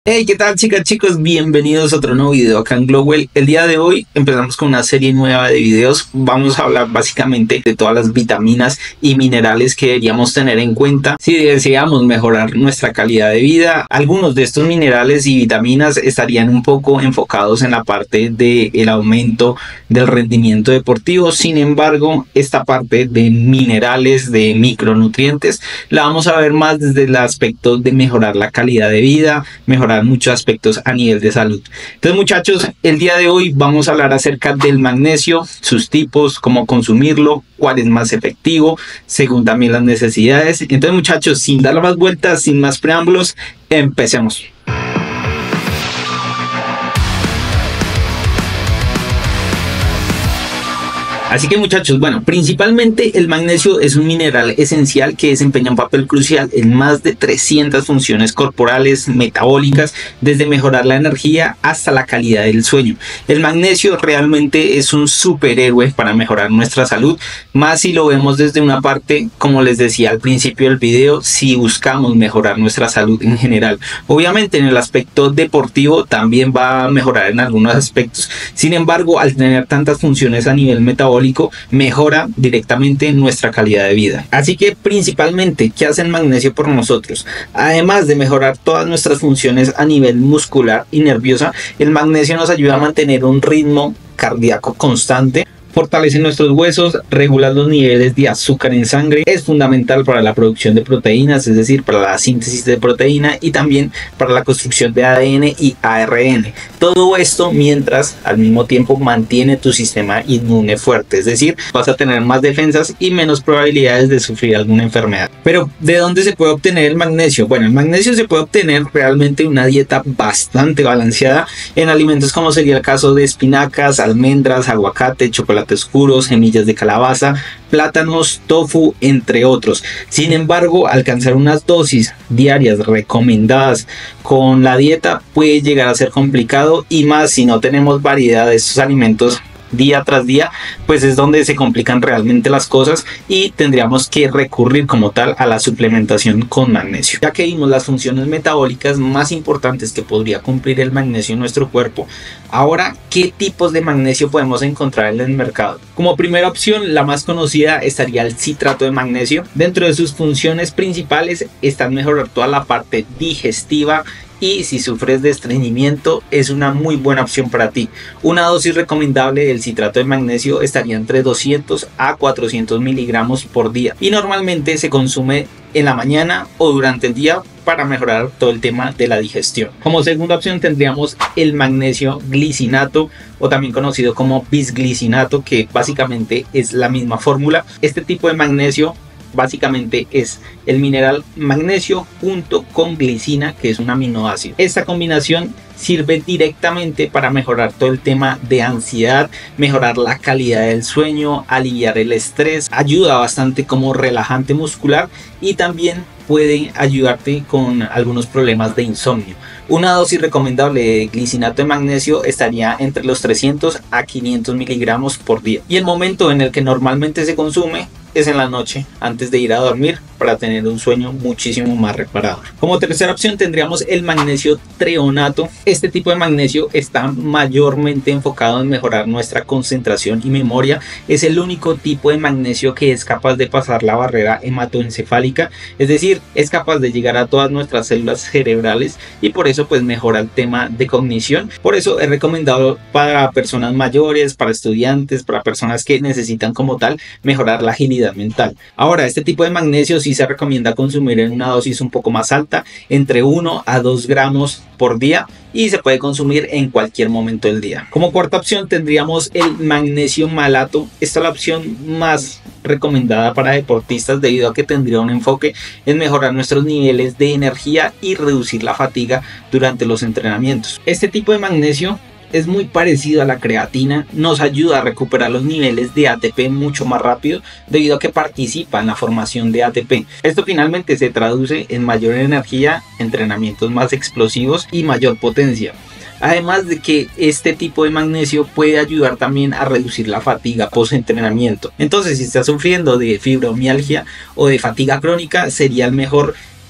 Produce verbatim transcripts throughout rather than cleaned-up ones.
Hey, ¿qué tal, chicas, chicos? Bienvenidos a otro nuevo video acá en Glowell. El día de hoy empezamos con una serie nueva de videos. Vamos a hablar básicamente de todas las vitaminas y minerales que deberíamos tener en cuenta si deseamos mejorar nuestra calidad de vida. Algunos de estos minerales y vitaminas estarían un poco enfocados en la parte del aumento del rendimiento deportivo. Sin embargo, esta parte de minerales, de micronutrientes, la vamos a ver más desde el aspecto de mejorar la calidad de vida, mejorar muchos aspectos a nivel de salud. Entonces, muchachos, el día de hoy vamos a hablar acerca del magnesio, sus tipos, cómo consumirlo, cuál es más efectivo según también las necesidades. Entonces, muchachos, sin dar más vueltas, sin más preámbulos, empecemos. Así que, muchachos, bueno, principalmente el magnesio es un mineral esencial que desempeña un papel crucial en más de trescientas funciones corporales, metabólicas, desde mejorar la energía hasta la calidad del sueño. El magnesio realmente es un superhéroe para mejorar nuestra salud, más si lo vemos desde una parte, como les decía al principio del video, si buscamos mejorar nuestra salud en general. Obviamente en el aspecto deportivo también va a mejorar en algunos aspectos. Sin embargo, al tener tantas funciones a nivel metabólico, mejora directamente nuestra calidad de vida. Así que principalmente, ¿qué hace el magnesio por nosotros? Además de mejorar todas nuestras funciones a nivel muscular y nerviosa, el magnesio nos ayuda a mantener un ritmo cardíaco constante, fortalece nuestros huesos, regula los niveles de azúcar en sangre, es fundamental para la producción de proteínas, es decir, para la síntesis de proteína y también para la construcción de A D N y A R N. Todo esto mientras al mismo tiempo mantiene tu sistema inmune fuerte, es decir, vas a tener más defensas y menos probabilidades de sufrir alguna enfermedad. Pero, ¿de dónde se puede obtener el magnesio? Bueno, el magnesio se puede obtener realmente en una dieta bastante balanceada en alimentos como sería el caso de espinacas, almendras, aguacate, chocolate oscuros, semillas de calabaza, plátanos, tofu, entre otros. Sin embargo, alcanzar unas dosis diarias recomendadas con la dieta puede llegar a ser complicado, y más si no tenemos variedad de estos alimentos día tras día, pues es donde se complican realmente las cosas y tendríamos que recurrir como tal a la suplementación con magnesio. Ya que vimos las funciones metabólicas más importantes que podría cumplir el magnesio en nuestro cuerpo, ahora, ¿qué tipos de magnesio podemos encontrar en el mercado? Como primera opción, la más conocida estaría el citrato de magnesio. Dentro de sus funciones principales están mejorar toda la parte digestiva, y si sufres de estreñimiento es una muy buena opción para ti. Una dosis recomendable del citrato de magnesio estaría entre doscientos a cuatrocientos miligramos por día y normalmente se consume en la mañana o durante el día para mejorar todo el tema de la digestión. Como segunda opción tendríamos el magnesio glicinato, o también conocido como bisglicinato, que básicamente es la misma fórmula. Este tipo de magnesio básicamente es el mineral magnesio junto con glicina, que es un aminoácido. Esta combinación sirve directamente para mejorar todo el tema de ansiedad, mejorar la calidad del sueño, aliviar el estrés, ayuda bastante como relajante muscular y también puede ayudarte con algunos problemas de insomnio. Una dosis recomendable de glicinato de magnesio estaría entre los trescientos a quinientos miligramos por día, y el momento en el que normalmente se consume es en la noche antes de ir a dormir para tener un sueño muchísimo más reparador. Como tercera opción tendríamos el magnesio treonato. Este tipo de magnesio está mayormente enfocado en mejorar nuestra concentración y memoria. Es el único tipo de magnesio que es capaz de pasar la barrera hematoencefálica, es decir, es capaz de llegar a todas nuestras células cerebrales y por eso pues mejora el tema de cognición. Por eso es recomendado para personas mayores, para estudiantes, para personas que necesitan como tal mejorar la agilidad mental. Ahora, este tipo de magnesio sí se recomienda consumir en una dosis un poco más alta, entre uno a dos gramos por día, y se puede consumir en cualquier momento del día. Como cuarta opción tendríamos el magnesio malato. Esta es la opción más recomendada para deportistas debido a que tendría un enfoque en mejorar nuestros niveles de energía y reducir la fatiga durante los entrenamientos. Este tipo de magnesio es muy parecido a la creatina, nos ayuda a recuperar los niveles de A T P mucho más rápido debido a que participa en la formación de A T P. Esto finalmente se traduce en mayor energía, entrenamientos más explosivos y mayor potencia. Además de que este tipo de magnesio puede ayudar también a reducir la fatiga post entrenamiento. Entonces, si estás sufriendo de fibromialgia o de fatiga crónica, sería el mejor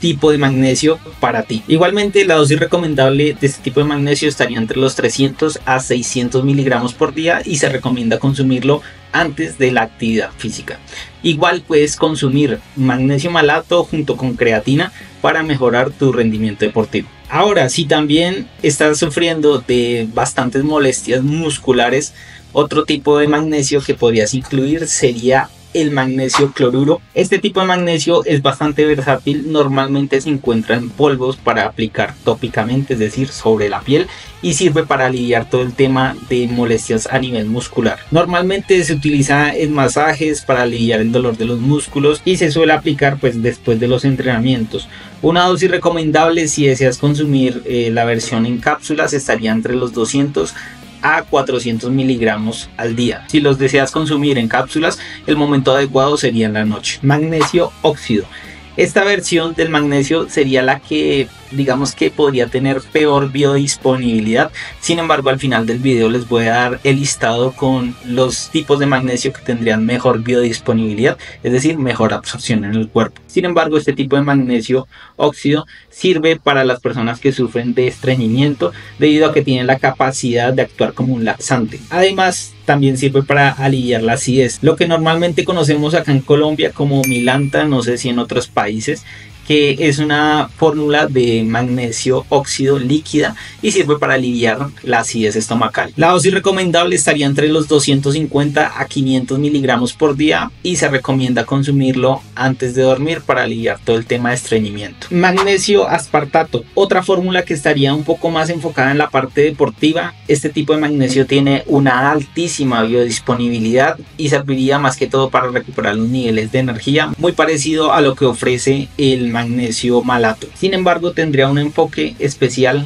tipo de magnesio para ti. Igualmente, la dosis recomendable de este tipo de magnesio estaría entre los trescientos a seiscientos miligramos por día y se recomienda consumirlo antes de la actividad física. Igual puedes consumir magnesio malato junto con creatina para mejorar tu rendimiento deportivo. Ahora, si también estás sufriendo de bastantes molestias musculares, otro tipo de magnesio que podrías incluir sería el magnesio cloruro. Este tipo de magnesio es bastante versátil, normalmente se encuentra en polvos para aplicar tópicamente, es decir, sobre la piel, y sirve para aliviar todo el tema de molestias a nivel muscular. Normalmente se utiliza en masajes para aliviar el dolor de los músculos y se suele aplicar pues después de los entrenamientos. Una dosis recomendable si deseas consumir eh, la versión en cápsulas estaría entre los doscientos a cuatrocientos miligramos al día. Si los deseas consumir en cápsulas, el momento adecuado sería en la noche. Magnesio óxido. Esta versión del magnesio sería la que digamos que podría tener peor biodisponibilidad. Sin embargo, al final del video les voy a dar el listado con los tipos de magnesio que tendrían mejor biodisponibilidad, es decir, mejor absorción en el cuerpo. Sin embargo, este tipo de magnesio óxido sirve para las personas que sufren de estreñimiento debido a que tiene la capacidad de actuar como un laxante. Además, también sirve para aliviar la acidez, lo que normalmente conocemos acá en Colombia como milanta, no sé si en otros países, que es una fórmula de magnesio óxido líquida y sirve para aliviar la acidez estomacal. La dosis recomendable estaría entre los doscientos cincuenta a quinientos miligramos por día y se recomienda consumirlo antes de dormir para aliviar todo el tema de estreñimiento. Magnesio aspartato, otra fórmula que estaría un poco más enfocada en la parte deportiva. Este tipo de magnesio tiene una altísima biodisponibilidad y serviría más que todo para recuperar los niveles de energía, muy parecido a lo que ofrece el magnesio malato. Sin embargo, tendría un enfoque especial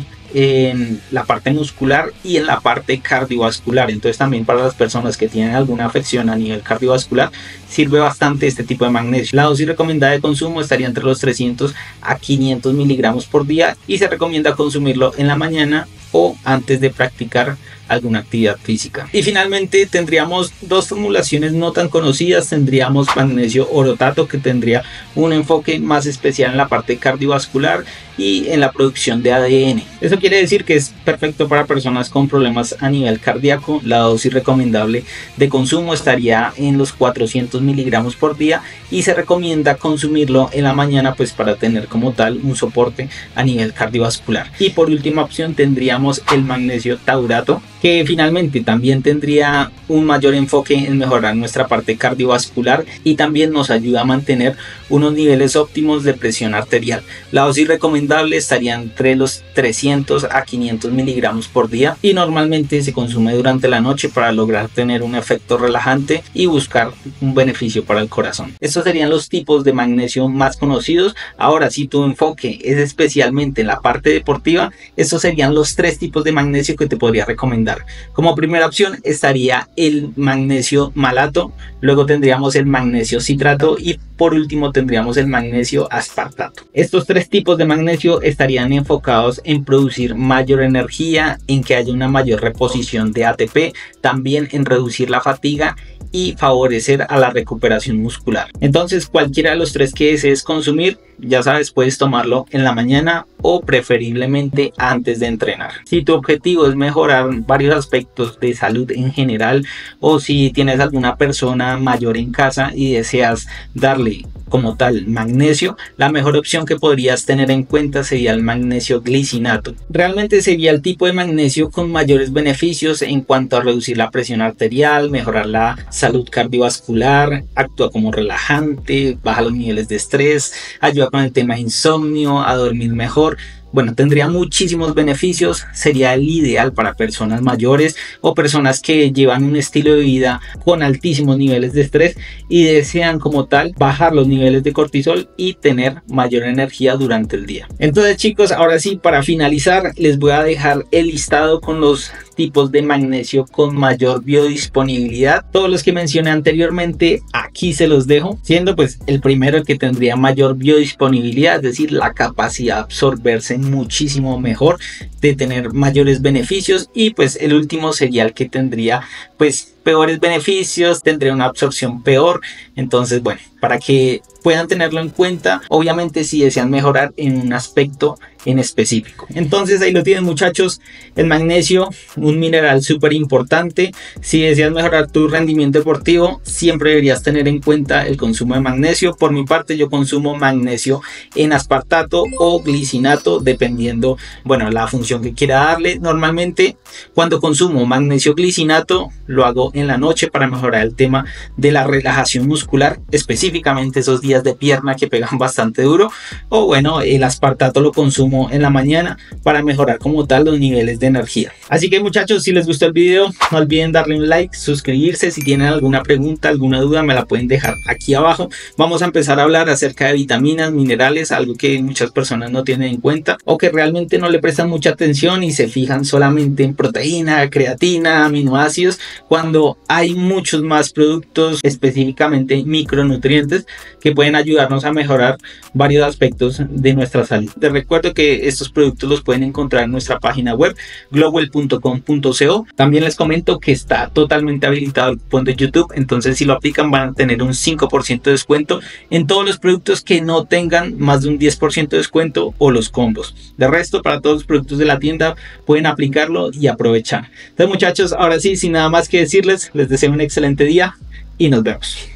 en la parte muscular y en la parte cardiovascular. Entonces también para las personas que tienen alguna afección a nivel cardiovascular sirve bastante este tipo de magnesio. La dosis recomendada de consumo estaría entre los trescientos a quinientos miligramos por día y se recomienda consumirlo en la mañana o antes de practicar alguna actividad física. Y finalmente tendríamos dos formulaciones no tan conocidas. Tendríamos magnesio orotato, que tendría un enfoque más especial en la parte cardiovascular y en la producción de A D N. Eso quiere decir que es perfecto para personas con problemas a nivel cardíaco. La dosis recomendable de consumo estaría en los cuatrocientos miligramos por día y se recomienda consumirlo en la mañana pues para tener como tal un soporte a nivel cardiovascular. Y por última opción tendríamos el magnesio taurato, que finalmente también tendría un mayor enfoque en mejorar nuestra parte cardiovascular y también nos ayuda a mantener unos niveles óptimos de presión arterial. La dosis recomendable estaría entre los trescientos a quinientos miligramos por día y normalmente se consume durante la noche para lograr tener un efecto relajante y buscar un beneficio para el corazón. Estos serían los tipos de magnesio más conocidos. Ahora, si tu enfoque es especialmente en la parte deportiva, estos serían los tres tipos de magnesio que te podría recomendar. Como primera opción estaría el magnesio malato, luego tendríamos el magnesio citrato y por último tendríamos el magnesio aspartato. Estos tres tipos de magnesio estarían enfocados en producir mayor energía, en que haya una mayor reposición de A T P, también en reducir la fatiga y favorecer a la recuperación muscular. Entonces, cualquiera de los tres que desees consumir, ya sabes, puedes tomarlo en la mañana o preferiblemente antes de entrenar. Si tu objetivo es mejorar varios aspectos de salud en general, o si tienes alguna persona mayor en casa y deseas darle como tal magnesio, la mejor opción que podrías tener en cuenta sería el magnesio glicinato. Realmente sería el tipo de magnesio con mayores beneficios en cuanto a reducir la presión arterial, mejorar la salud cardiovascular, actúa como relajante, baja los niveles de estrés, ayuda con el tema de insomnio, a dormir mejor. Bueno, tendría muchísimos beneficios, sería el ideal para personas mayores o personas que llevan un estilo de vida con altísimos niveles de estrés y desean como tal bajar los niveles de cortisol y tener mayor energía durante el día. Entonces, chicos, ahora sí, para finalizar les voy a dejar el listado con los tipos de magnesio con mayor biodisponibilidad. Todos los que mencioné anteriormente aquí se los dejo, siendo pues el primero el que tendría mayor biodisponibilidad, es decir, la capacidad de absorberse muchísimo mejor, de tener mayores beneficios, y pues el último sería el que tendría pues peores beneficios, tendría una absorción peor. Entonces, bueno, para que puedan tenerlo en cuenta, obviamente si desean mejorar en un aspecto en específico. Entonces ahí lo tienen, muchachos, el magnesio, un mineral súper importante. Si deseas mejorar tu rendimiento deportivo, siempre deberías tener en cuenta el consumo de magnesio. Por mi parte, yo consumo magnesio en aspartato o glicinato, dependiendo, bueno, la función que quiera darle. Normalmente cuando consumo magnesio glicinato lo hago en la noche para mejorar el tema de la relajación muscular, específicamente esos días de pierna que pegan bastante duro, o bueno, el aspartato lo consumo en la mañana para mejorar como tal los niveles de energía. Así que, muchachos, si les gustó el video, no olviden darle un like, suscribirse. Si tienen alguna pregunta, alguna duda, me la pueden dejar aquí abajo. Vamos a empezar a hablar acerca de vitaminas, minerales, algo que muchas personas no tienen en cuenta o que realmente no le prestan mucha atención y se fijan solamente en proteína, creatina, aminoácidos, cuando hay muchos más productos, específicamente micronutrientes, que pueden ayudarnos a mejorar varios aspectos de nuestra salud. Te recuerdo que estos productos los pueden encontrar en nuestra página web glowell punto com punto co. También les comento que está totalmente habilitado el cupón de YouTube, entonces si lo aplican van a tener un cinco por ciento de descuento en todos los productos que no tengan más de un diez por ciento de descuento o los combos. De resto, para todos los productos de la tienda pueden aplicarlo y aprovechar. Entonces, muchachos, ahora sí, sin nada más que decirles, les deseo un excelente día y nos vemos.